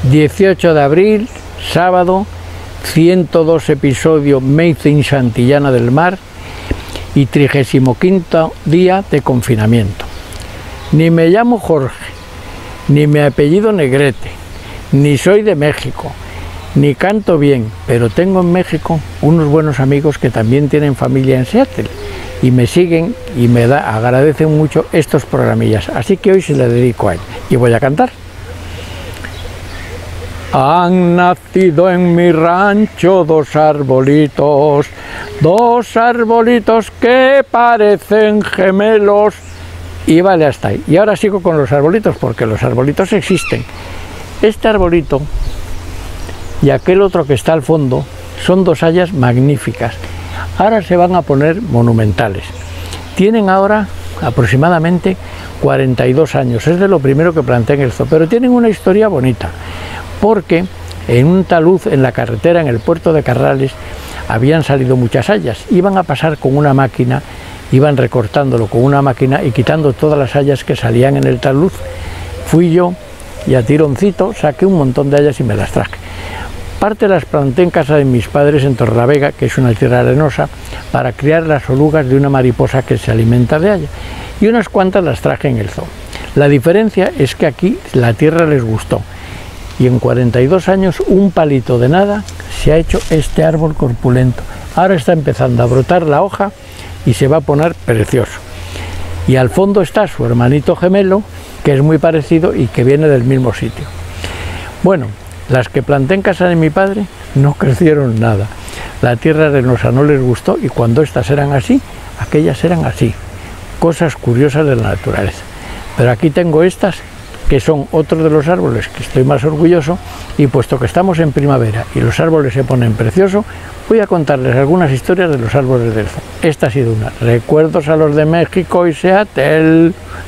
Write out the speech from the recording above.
18 de abril, sábado, 102 episodios Made in Santillana del Mar y 35º día de confinamiento. Ni me llamo Jorge, ni me apellido Negrete, ni soy de México, ni canto bien, pero tengo en México unos buenos amigos que también tienen familia en Seattle y me siguen y me agradecen mucho estos programillas, así que hoy se le dedico a él y voy a cantar. Han nacido en mi rancho dos arbolitos que parecen gemelos. Y vale, hasta ahí. Y ahora sigo con los arbolitos, porque los arbolitos existen. Este arbolito y aquel otro que está al fondo son dos hayas magníficas. Ahora se van a poner monumentales. Tienen ahora aproximadamente 42 años. Es de lo primero que planté en el zoo, pero tienen una historia bonita. Porque en un talud en la carretera, en el puerto de Carrales, habían salido muchas hayas. Iban a pasar con una máquina, iban recortándolo con una máquina y quitando todas las hayas que salían en el talud. Fui yo y a tironcito saqué un montón de hayas y me las traje. Parte las planté en casa de mis padres en Torrelavega, que es una tierra arenosa, para criar las orugas de una mariposa que se alimenta de hayas. Y unas cuantas las traje en el zoo. La diferencia es que aquí la tierra les gustó. Y en 42 años, un palito de nada, se ha hecho este árbol corpulento. Ahora está empezando a brotar la hoja y se va a poner precioso. Y al fondo está su hermanito gemelo, que es muy parecido y que viene del mismo sitio. Bueno, las que planté en casa de mi padre no crecieron nada. La tierra arenosa no les gustó y cuando estas eran así, aquellas eran así. Cosas curiosas de la naturaleza. Pero aquí tengo estas, que son otros de los árboles que estoy más orgulloso, y puesto que estamos en primavera y los árboles se ponen preciosos, voy a contarles algunas historias de los árboles del zoo. Esta ha sido una. Recuerdos a los de México y Seattle.